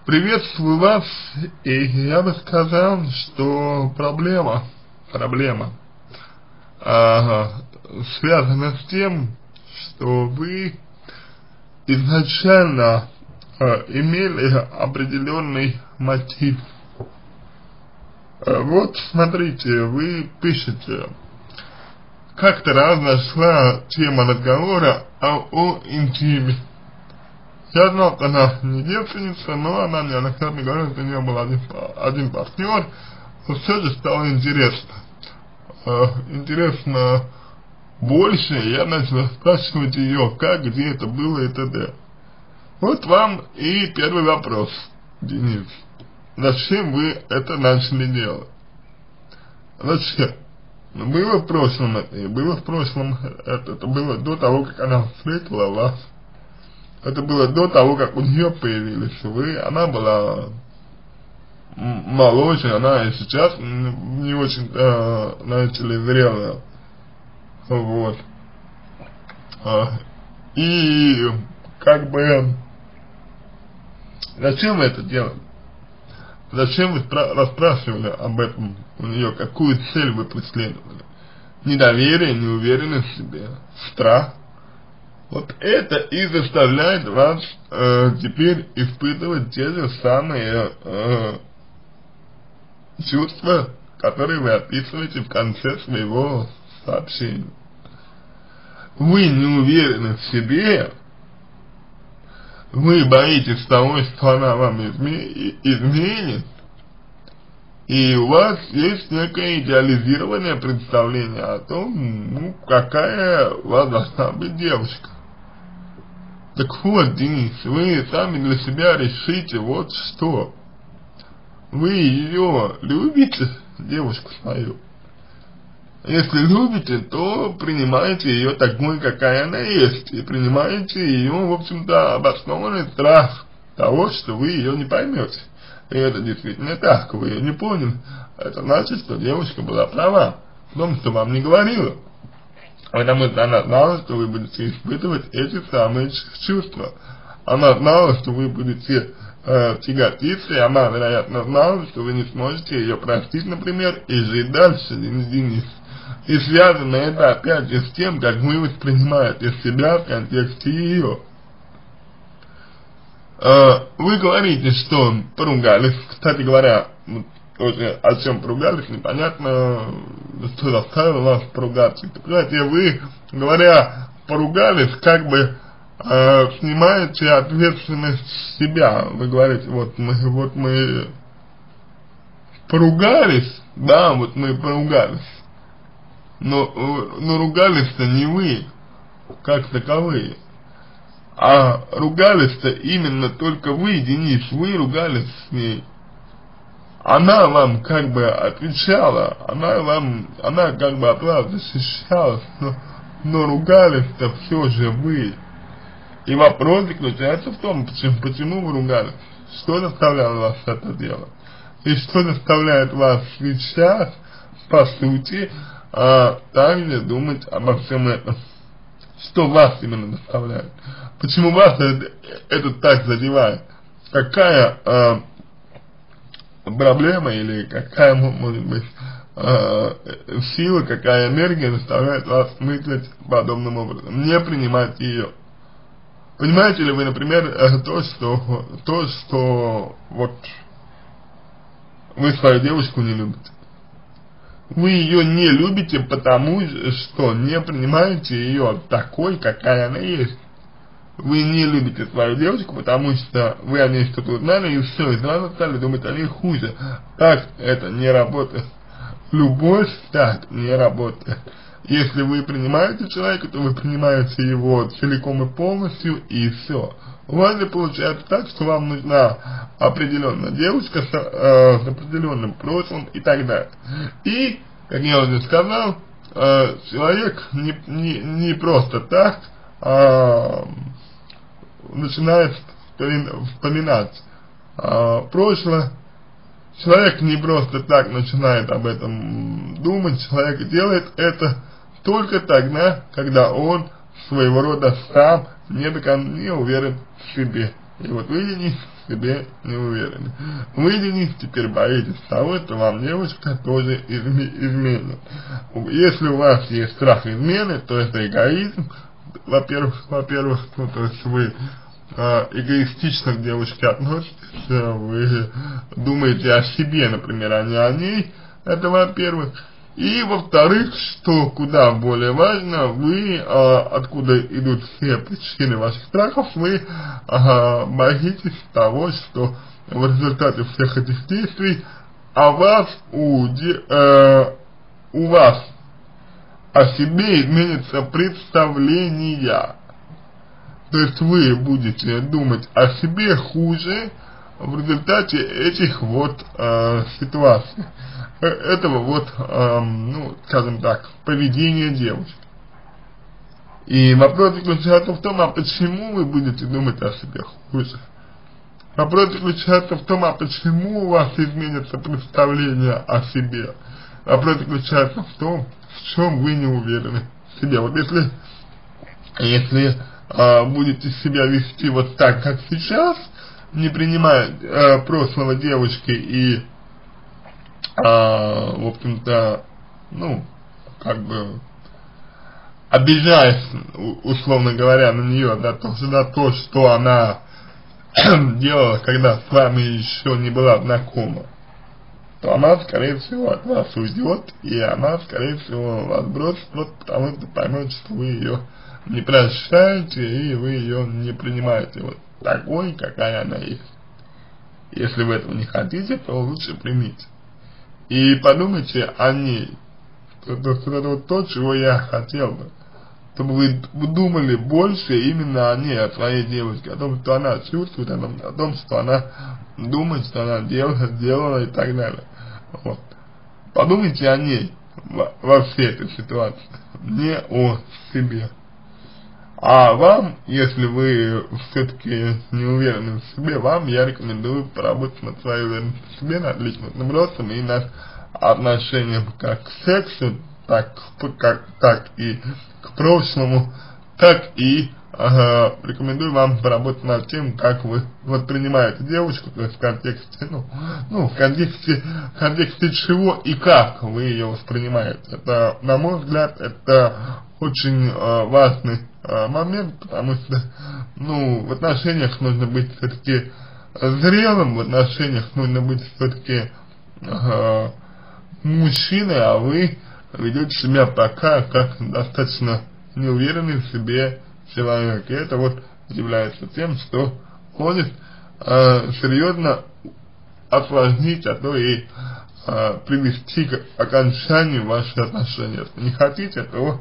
Приветствую вас, и я бы сказал, что проблема связана с тем, что вы изначально имели определенный мотив. Вот смотрите, вы пишете, как-то раз зашла тема разговора о интиме. Я знал, что она не девственница, но она мне однократно говорила, что у нее был один партнер, но все же стало интересно. Интересно больше, я начал спрашивать ее, как, где это было и т.д. Вот вам и первый вопрос, Денис. Зачем вы это начали делать? Зачем? Было в прошлом это было до того, как она встретила вас. Это было до того, как у нее появились вы. Она была моложе, она и сейчас не очень, знаете ли, зрелая. Вот. И как бы зачем вы это делали? Зачем вы расспрашивали об этом у нее? Какую цель вы преследовали? Недоверие, неуверенность в себе, страх. Вот это и заставляет вас теперь испытывать те же самые чувства, которые вы описываете в конце своего сообщения. Вы не уверены в себе, вы боитесь того, что она вам изменит, и у вас есть некое идеализированное представление о том, какая у вас должна быть девушка. Так вот, Денис, вы сами для себя решите вот что. Вы ее любите, девушку свою? Если любите, то принимаете ее такой, какая она есть, и принимаете ее, в общем-то, обоснованный страх того, что вы ее не поймете. И это действительно так, вы ее не поняли. Это значит, что девушка была права в том, что вам не говорила. Потому что она знала, что вы будете испытывать эти самые чувства. Она знала, что вы будете тяготиться, и она, вероятно, знала, что вы не сможете ее простить, например, и жить дальше, Денис. И связано это опять же с тем, как вы воспринимаете себя в контексте ее. Вы говорите, что поругались, кстати говоря, тоже о чем поругались, непонятно, что заставило вас поругаться. Понимаете, вы, говоря, поругались, как бы снимаете ответственность с себя. Вы говорите, вот мы поругались, да, вот мы поругались, но ругались-то не вы, как таковые. А ругались-то именно только вы, Денис, вы ругались с ней. Она вам как бы отвечала, она как бы от вас защищалась, но ругались-то все же вы. И вопрос заключается в том, почему вы ругались, что заставляло вас это делать, и что заставляет вас сейчас, по сути, также думать обо всем этом. Что вас именно заставляет? Почему вас это так задевает? Какая проблема или какая, может быть, сила, какая энергия заставляет вас мыслить подобным образом, не принимать ее? Понимаете ли вы, например, то, что вот вы свою девушку не любите? Вы ее не любите, потому что не принимаете ее такой, какая она есть. Вы не любите свою девушку, потому что вы о ней что-то узнали, и все, и сразу стали думать о ней хуже. Так это не работает. Любовь так не работает. Если вы принимаете человека, то вы принимаете его целиком и полностью, и все. У вас же получается так, что вам нужна определенная девушка с определенным прошлым и так далее. И, как я уже сказал, человек не просто так начинает вспоминать прошлое. Человек не просто так начинает об этом думать, человек делает это только тогда, когда он своего рода сам не уверен в себе. И вот вы, Денис, в себе не уверены. Вы, Денис, теперь боитесь того, что вам девушка тоже изменит. Если у вас есть страх измены, то это эгоизм, во-первых, ну, то есть вы эгоистично к девушке относитесь, вы думаете о себе, например, а не о ней, это во-первых. И во-вторых, что куда более важно, вы, откуда идут все причины ваших страхов, вы боитесь того, что в результате всех этих действий у вас о себе изменится представление. То есть вы будете думать о себе хуже в результате этих вот ситуаций, этого вот, ну, скажем так, поведения девушки. И вопрос заключается в том, а почему вы будете думать о себе хуже? Вопрос заключается в том, а почему у вас изменится представление о себе? Вопрос заключается в том, в чем вы не уверены в себе. Вот если будете себя вести вот так, как сейчас, не принимая прошлого девушки и, в общем-то, ну, как бы, обижаясь, условно говоря, на нее, за то, что она делала, когда с вами еще не была знакома, то она, скорее всего, от вас уйдет, и она, скорее всего, вас бросит, вот потому что поймет, что вы ее не прощаете, и вы ее не принимаете вот такой, какая она есть. Если вы этого не хотите, то лучше примите. И подумайте о ней. Это вот то, чего я хотел бы. Чтобы вы думали больше именно о ней, о своей девушке, о том, что она чувствует, о том, что она думает, что она делала и так далее. Вот. Подумайте о ней во всей этой ситуации, не о себе. А вам, если вы все-таки не уверены в себе, вам я рекомендую поработать над своей уверенностью в себе, над личностным ростом и над отношением как к сексу, так и к прошлому, так и рекомендую вам поработать над тем, как вы воспринимаете девушку, то есть в контексте, в контексте чего и как вы ее воспринимаете. Это, на мой взгляд, это очень важный момент, потому что, в отношениях нужно быть все-таки зрелым, в отношениях нужно быть все-таки мужчиной, а вы ведете себя пока как достаточно неуверенный в себе человек. И это вот является тем, что может серьезно осложнить, а то и привести к окончанию ваших отношений. Если не хотите, то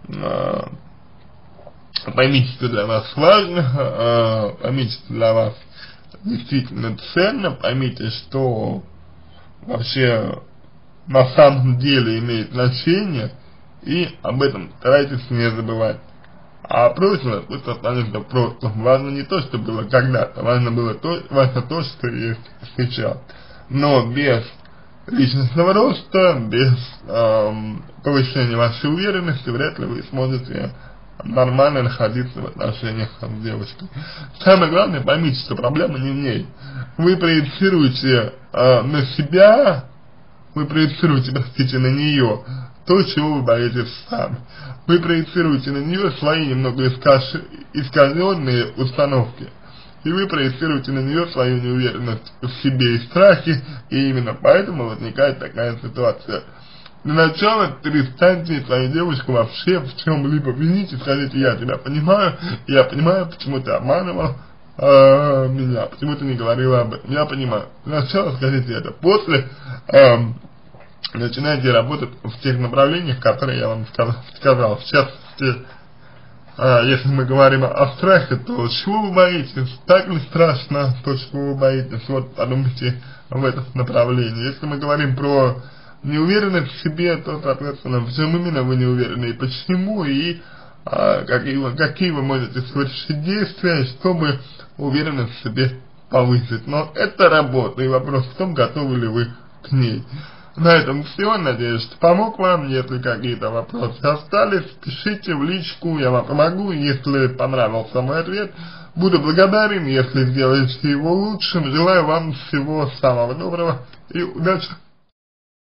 поймите, что для вас важно, поймите, что для вас действительно ценно, поймите, что вообще на самом деле имеет значение, и об этом старайтесь не забывать. А прошлое пусть останется просто. Важно не то, что было когда-то, важно то, что есть сейчас. Но без личностного роста, без повышения вашей уверенности, вряд ли вы сможете нормально находиться в отношениях с девушкой. Самое главное, поймите, что проблема не в ней. Вы проецируете на себя, вы проецируете, простите, на нее то, чего вы боитесь сами. Вы проецируете на нее свои немного искаженные установки. И вы проецируете на нее свою неуверенность в себе и страхи, и именно поэтому возникает такая ситуация. Для начала перестаньте свою девушку вообще в чем-либо винить и скажите: я тебя понимаю, почему ты обманывал меня, почему ты не говорила об этом, я понимаю. Для начала скажите это, после начинайте работать в тех направлениях, которые я вам сказал. В частности, если мы говорим о страхе, то чего вы боитесь? Так ли страшно то, чего вы боитесь? Вот подумайте в этом направлении. Если мы говорим про неуверенность в себе, то, соответственно, в чем именно вы не уверены и почему, и какие вы можете совершить действия, чтобы уверенность в себе повысить. Но это работа, и вопрос в том, готовы ли вы к ней. На этом все, надеюсь, что помог вам. Если какие-то вопросы остались, пишите в личку, я вам помогу. Если понравился мой ответ, Буду благодарен, если сделаете его лучшим. Желаю вам всего самого доброго и удачи.